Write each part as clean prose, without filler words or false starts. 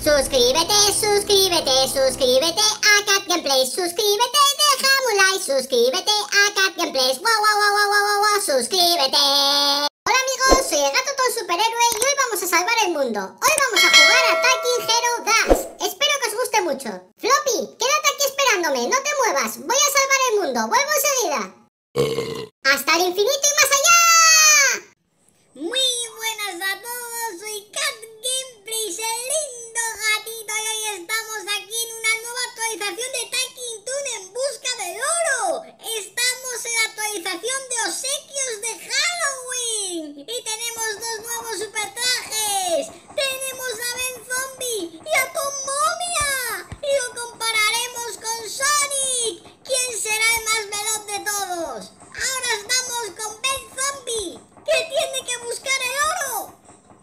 Suscríbete, suscríbete, suscríbete a Cat Gameplays. Suscríbete, déjame un like. Suscríbete a Cat Gameplays. Wow, wow, wow, wow, wow, wow, suscríbete. Hola amigos, soy el gato todo superhéroe y hoy vamos a salvar el mundo. Hoy vamos a jugar a Taking Hero Dash. Espero que os guste mucho. Floppy, quédate aquí esperándome, no te muevas. Voy a salvar el mundo, vuelvo enseguida. ¡Hasta el infinito y más allá! Muy buenas a todos, soy Cat Gameplays, el lindo gatito, y hoy estamos aquí en una nueva actualización de Taking Toon en busca del oro. Estamos en la actualización de obsequios de Halloween y tenemos dos nuevos super trajes. Tenemos a Ben Zombie y a Tom Momia y lo compararemos con Sonic. ¿Quién será el más veloz de todos? Ahora estamos con Ben Zombie, que tiene que buscar el oro.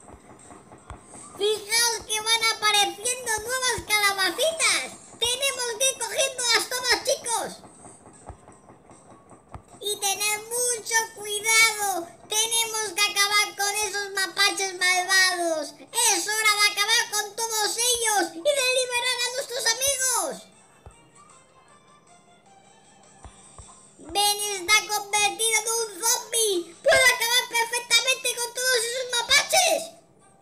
Fijaos que van apareciendo nuevas calabacitas. Tenemos que ir cogiéndolas todas, chicos. Y tener mucho cuidado. Tenemos que acabar con esos mapaches malvados. Es hora de acabar con todos ellos y de liberar a nuestros amigos. Ben está convertido en un zombie. Puede acabar perfectamente con todos esos mapaches.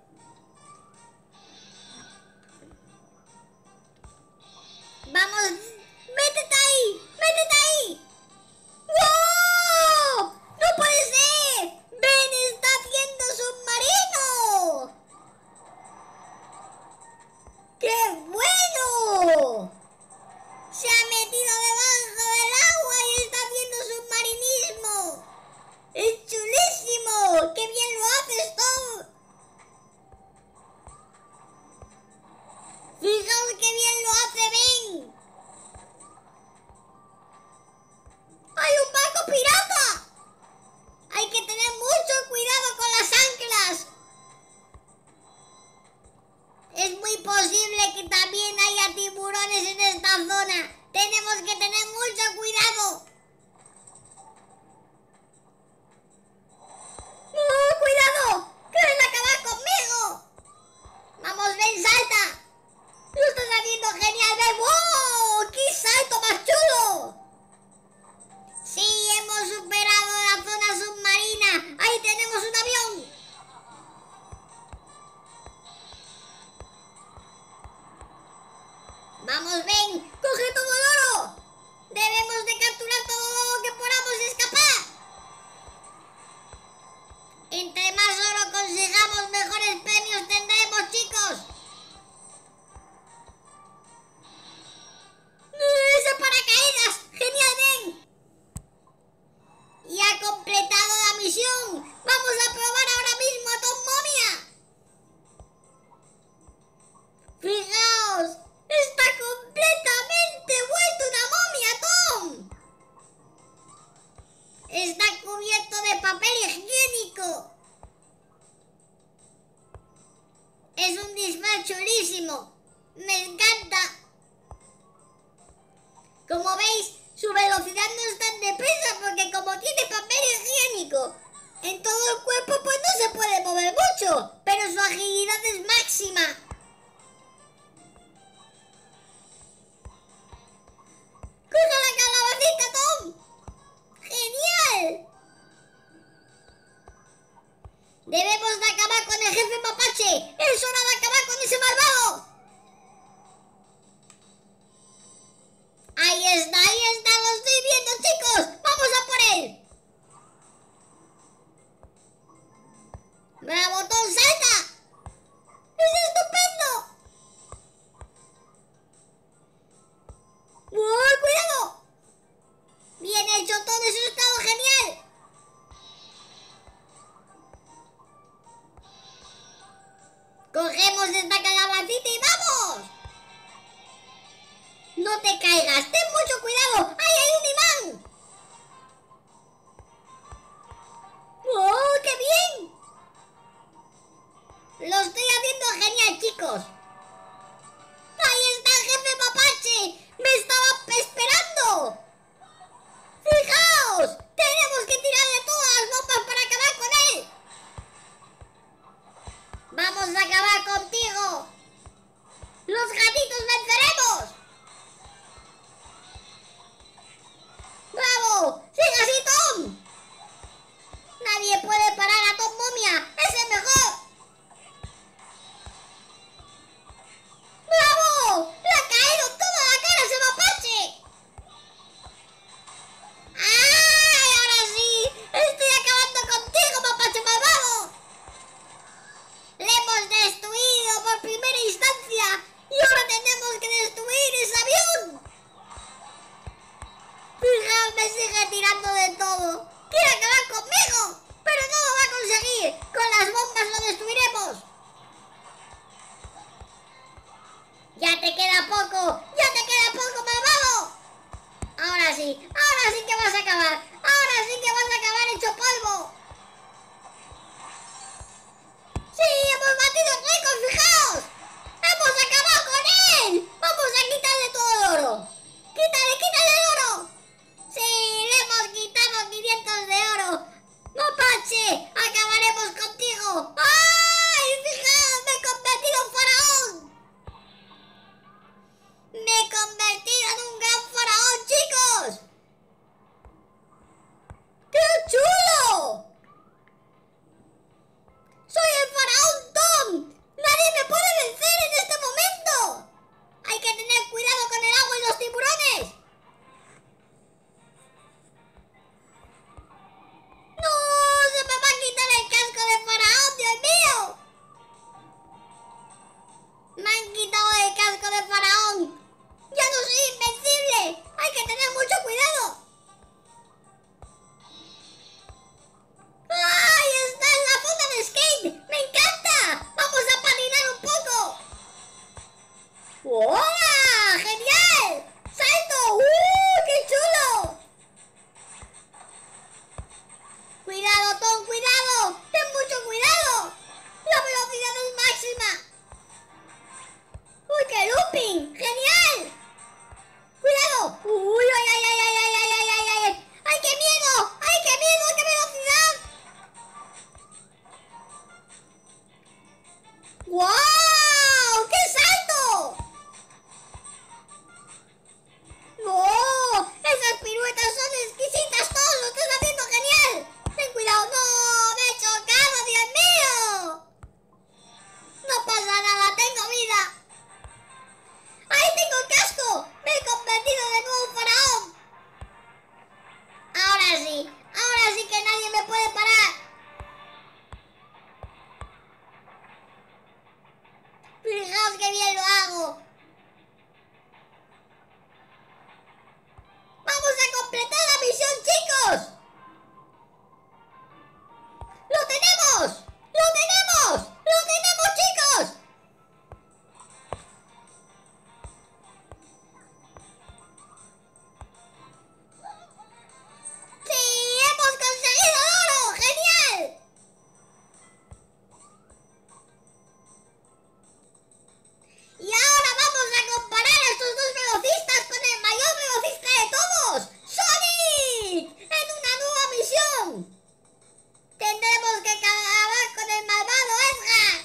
Vamos, métete ahí, métete ahí. ¡Wow! ¡No puede ser! Ben está haciendo submarino. ¡Qué bueno! Se ha metido debajo del agua y está haciendo submarinismo. ¡Es chulísimo! ¡Qué bien lo haces, Tom! Fijaos qué bien lo hace Ben. ¡Hay un barco pirata! Hay que tener mucho cuidado con las anclas. Es muy posible que también haya tiburones en esta zona. Tenemos que tener mucho cuidado. ¡Oh, cuidado! ¡Quieren acabar conmigo! ¡Vamos, Ben, salta! ¡Lo estás haciendo genial, Ben! ¡Oh! ¡Qué salto más chulo! Sí, hemos superado la zona submarina. ¡Ahí tenemos un avión! ¡Vamos, Ben! ¡Coge todo el oro! ¡Debemos de capturar todo lo que podamos escapar! Entre más oro consigamos, mejores premios tendremos, chicos. ¡Ese paracaídas! ¡Genial, Ben! Y ha completado la misión. Vamos a probar ahora mismo a Tom Momia. Fijaos, está completamente vuelto una momia, Tom. Está cubierto de papel higiénico. Es un disfraz chulísimo. Me encanta. Como veis, su velocidad no es tan deprisa porque como tiene papel higiénico en todo el cuerpo, pues no se puede mover mucho, pero su agilidad es máxima. ¡Coge la calabacita, Tom! ¡Genial! Debemos de acabar con el jefe mapache. ¡Es hora de acabar con ese malvado! Ahí está, lo estoy viendo, chicos. ¡Vamos a por él! ¡Bravo, Tom, salta! ¡Es estupendo! ¡Wow, cuidado! Bien hecho, Tom, eso ha estado genial. Cogemos esta calabacita y ¡vamos! No te caigas, ten mucho cuidado. ¡Ahí hay un imán! ¡Oh, qué bien! Lo estoy haciendo genial, chicos. ¡Ahí está el jefe mapache! ¡Me estaba esperando! ¡Fijaos! ¡Tenemos que tirarle todas las bombas para acabar con él! ¡Vamos a acabar contigo! ¡Los gatitos venceremos! ¡Bravo! ¡Sigue así, Tom! Nadie puede parar a Tom Momia. ¡Es el mejor! ¡Bravo! ¡Le ha caído toda la cara a ese mapache! ¡Ay, ahora sí! ¡Estoy acabando contigo, mapache malvado! ¡Le hemos destruido por primera instancia! ¡Y ahora tenemos que destruir ese avión! Fijaos, me sigue tirando de todo. ¡Quiere acabar conmigo! ¡Pero no lo va a conseguir! ¡Con las bombas lo destruiremos! ¡Ya te queda poco! ¡Ya te queda poco, malvado! Ahora sí que vas a acabar. Ahora sí que vas a acabar hecho polvo. ¡Sí, hemos batido el récord, fijaos! ¡Hemos acabado con él! ¡Vamos a quitarle todo el oro! ¡Quítale el oro! ¡Sí, le hemos quitado 500 de oro! ¡Mapache! ¡Acabaremos contigo! ¡Ay, fijaos! ¡Me he convertido en faraón! ¡Me he convertido en un gran faraón, chicos! ¡Qué chulo! ¡Soy el faraón Tom! ¡Nadie me puede vencer en este momento! ¡Hay que tener cuidado con el agua y los tiburones! ¡No! ¡Se me va a quitar el casco de faraón, Dios mío! ¡Me han quitado el casco de faraón! ¡Ya no soy invencible! ¡Hay que tener mucho cuidado! ¡Ay! ¡Está en la zona de skate! ¡Me encanta! ¡Vamos a patinar un poco! ¡Hola! ¡Genial! ¡Salto! ¡Qué chulo! ¡Cuidado, Tom! ¡Cuidado! ¡Ten mucho cuidado! ¡La velocidad es máxima! ¡Uy, qué looping! ¡Genial! ¡Cuidado! ¡Uy, ay, ay, ay, ay, ay, ay, ay, ay, ay! ¡Ay, qué miedo! ¡Ay, qué miedo! ¡Qué velocidad! ¡Wow! ¡Qué salto! ¡No! ¡Esas piruetas son exquisitas! ¡Todos lo estás haciendo genial! ¡Ten cuidado! ¡No! ¡Me he chocado! ¡Dios mío! ¡No pasa nada! ¡Tengo vida! ¡Ahí tengo el casco! ¡Me he convertido de nuevo en faraón! Ahora sí que nadie me puede parar. Fijaos qué bien lo hago. ¡Vamos a completar la misión, chicos! ¡Lo tenemos! ¡Lo tenemos! ¡Lo tenemos, chicos! ¡Sí! ¡Hemos conseguido el oro! ¡Genial! Y ahora vamos a comparar a estos dos velocistas con el mayor velocista de todos, ¡Sonic! ¡En una nueva misión! ¡Tendremos que acabar con el malvado Edgar!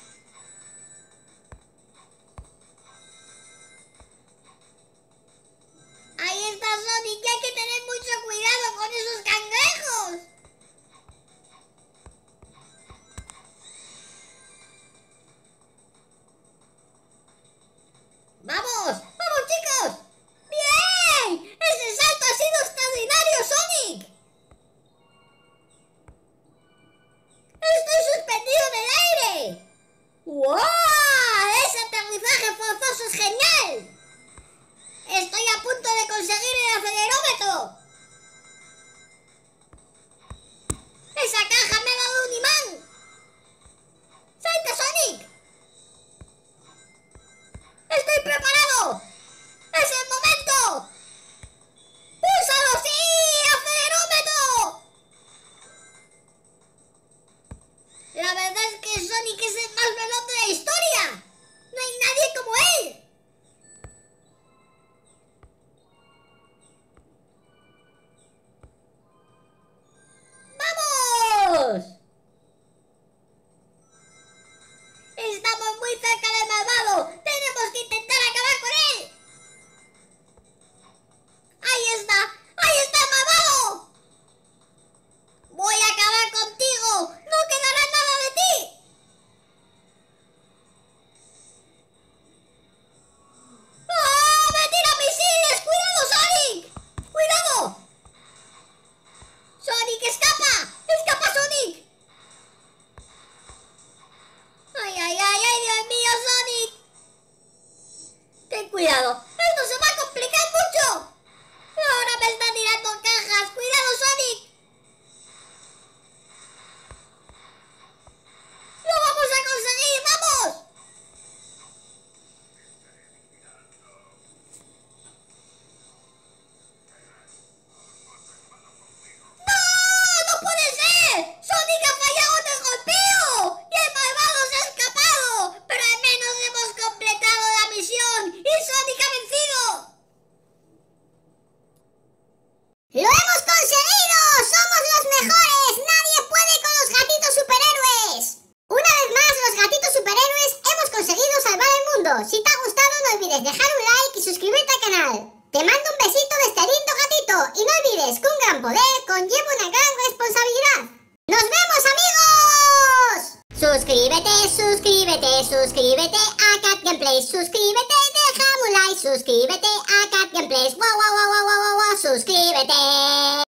Ahí está Sonic, y hay que tener mucho cuidado con esos cangrejos. ¡Vamos! ¡Vamos, chicos! ¡Bien! ¡Ese salto ha sido extraordinario, Sonic! ¡Estoy suspendido en el aire! ¡Wow! ¡Ese aterrizaje forzoso es genial! ¡Estoy a punto de conseguir el acelerómetro! ¡Esa caja me ha dado un imán! ¡Salta, Sonic! ¡Estoy preparado! ¡Es el momento! ¡Púlsalo! ¡Sí! ¡Acelerómetro! La verdad es que Sonic es el más veloz de la historia. ¡No hay nadie como él! ¡Vamos! Cuidado, esto se va a complicar mucho. Ahora me está tirando cajas. Cuidado, Sonic. ¡Lo vamos a conseguir! ¡Vamos! ¡No puede ser! ¡Sonic ha fallado en el golpeo! ¡Y el malvado se ha escapado! ¡Pero al menos hemos completado la misión! ¡Y Sonic ha vencido! ¡Lo hemos conseguido! ¡Somos los mejores! ¡Nadie puede con los gatitos superhéroes! Una vez más, los gatitos superhéroes hemos conseguido salvar el mundo. Si te ha gustado, no olvides dejar un like y suscribirte al canal. Te mando un besito de este lindo gatito y no olvides que un gran poder conlleva una gran responsabilidad. ¡Nos vemos, amigos! Suscríbete, suscríbete, suscríbete a Cat Gameplays. Suscríbete, déjame un like. Suscríbete a Cat Gameplays. Wow, wow, wow, wow, wow, wow, suscríbete.